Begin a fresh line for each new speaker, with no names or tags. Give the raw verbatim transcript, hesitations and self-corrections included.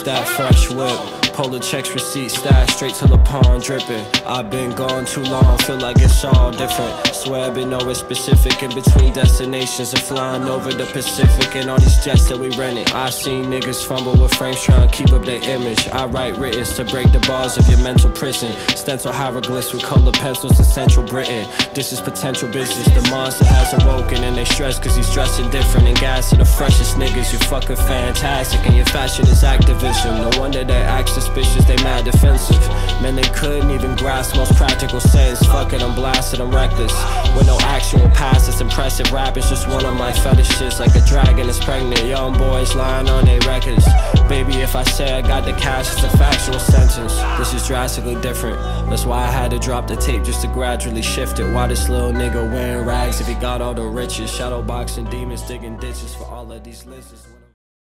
Fresh that fresh whip, polar checks, receipt stash, straight to the pond dripping. I've been gone too long, feel like it's all different. Swear I've been nowhere specific, in between destinations and flying over the Pacific. And all these jets that we rented, I seen niggas fumble with frames trying to keep up their image. I write writtens to break the bars of your mental prison. Stencil hieroglyphs with colored pencils in Central Britain. This is potential business, the monster has awoken, and they stress cause he's dressing different. And gas are the freshest niggas, you fucking fantastic, and your fashion is activism. No wonder they act suspicious, they mad defensive. Man, they couldn't even grasp most practical sense. Fuck it, I'm blasted, I'm reckless. With no actual past, it's impressive. Rap is just one of my fetishes. Like a dragon is pregnant, young boys lying on their records. Baby, if I say I got the cash, it's a factual sentence. This is drastically different, that's why I had to drop the tape just to gradually shift it. Why this little nigga wearing rags if he got all the riches? Shadow boxing demons, digging ditches for all of these lizards.